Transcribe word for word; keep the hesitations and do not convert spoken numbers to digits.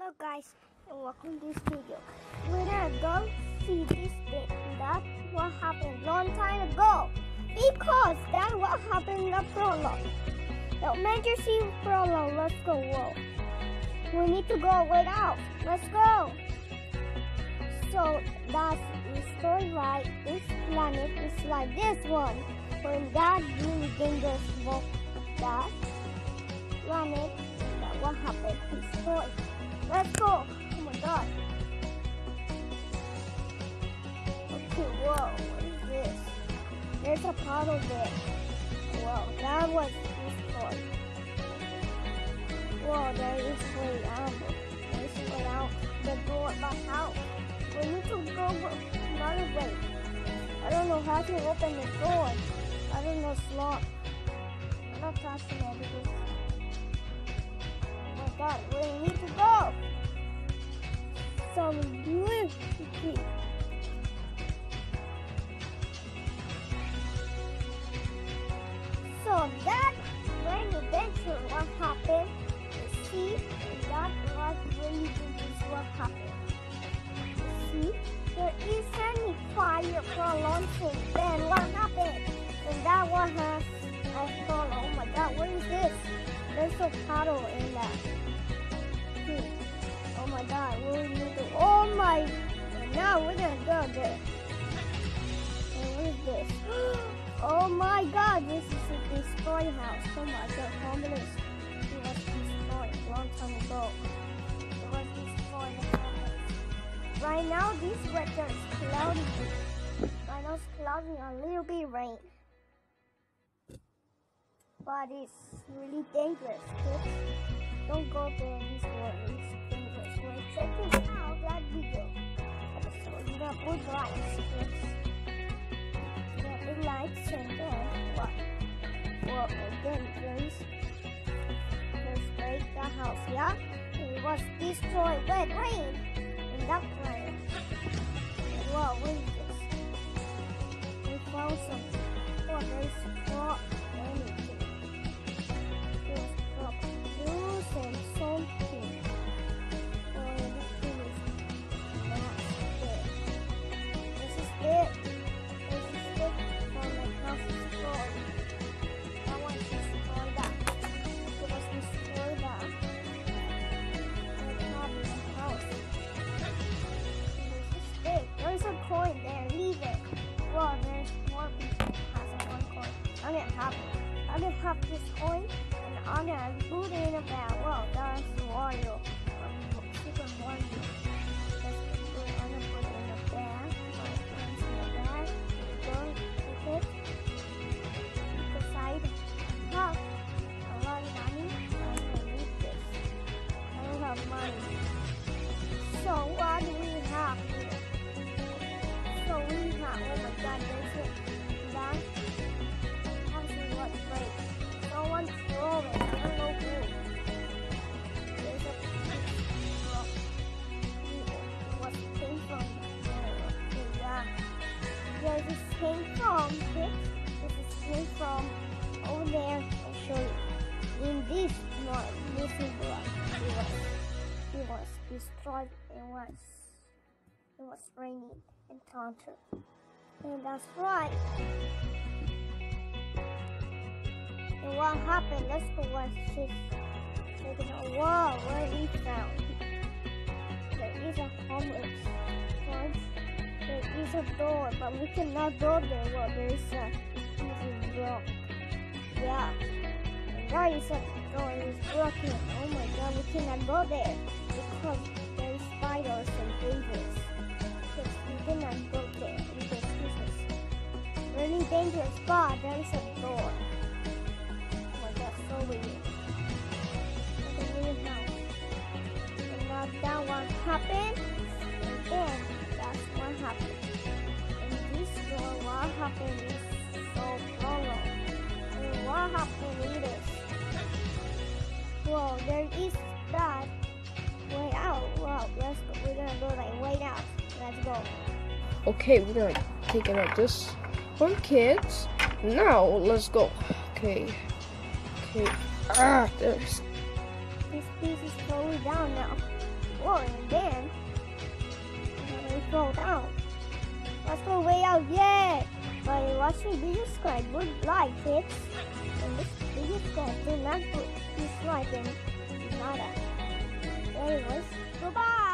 Hello guys, and welcome to this video. We're gonna go see this thing. That's what happened long time ago. Because that's what happened in the prologue. The emergency prologue, let's go. Whoa. We need to go way out. Let's go. So that's the story, right? This planet is like this one. When that really dangerous walk that planet, that what happened, destroyed. Let's go. Oh my god. Okay, whoa, what is this? There's a puddle there. Whoa, that was destroyed. Whoa, there is way out. There's way out the door, but how? We need to go another way. I don't know how to open the door. I don't know, it's locked. I'm not touching it because oh my god, where we need to go? So we do it. Okay. So that very adventure, what happened? You see, that was really dangerous. What happened? You see, there is any fire for a long time. Then what happened? And that one has I thought, oh my god, what is this? There's a puddle in that. Hmm. Oh my god, what we need to oh my and now we're gonna go there. And what is this? Oh my god, this is a destroyed house. Oh my god, homeless. It was destroyed a long time ago. It was destroyed and homeless. Right now this weather is cloudy. Right now it's cloudy and a little bit rain. But it's really dangerous, kids. Don't go there this way. It's dangerous. We're checking out that video. So you gotta put lights, kids. You gotta put lights and then what? Well, and then there's there's break the house, yeah? It was destroyed with rain in that planet. Wow, what is this? We found something. Oh, there's not anything. And something. Oh, this is it. This is it. This is it from the house destroyed. That one destroyed that. It was destroyed that. The top of the house. This is it. There's a coin there. Leave it. Well, there's more people has one coin. I'm gonna have it. I'm gonna have this coin. I'm gonna put it in a bag. Well, that's Wario. Um, Super Mario. Let's put it, I'm gonna put it in a bag. My friends in the bag. Go with it. Decide. I have a lot of money. I don't need this. I don't have money. So what do we have here? So we have. Oh my God! There's it. That house was great. Someone throw it. I don't know who. There's a rock. What came from there? Yeah. Yeah, this came from this. This came from over there. I'll show you. In this one, this is what it was. It was destroyed. It was. It was raining and thunder. And that's right. And what happened? Let's go watch this. Checking out. Whoa, what we found? There is a homeless front. There is a door, but we cannot go there. Well, there is a piece of rock. Yeah. And there is a door. It is broken. Oh my god, we cannot go there because there is spiders and dangerous. Because we cannot go there because this is really dangerous. But there is a door. So weird. It's a weird house. And now that one happened, and then that's what happened. And this door, what happened is so long. And what happened is this. Well, there is that way out. Well, let's go. We're gonna go like way out. Let's go. Okay, we're gonna take it like this one, kids. Now let's go. Okay. Okay. Ah, there's. This piece is slowing down now. then we fall down. Let's go way out yet. By watching video, subscribe, would like it. And this video, subscribe, do not dislike and nada. Anyways, goodbye.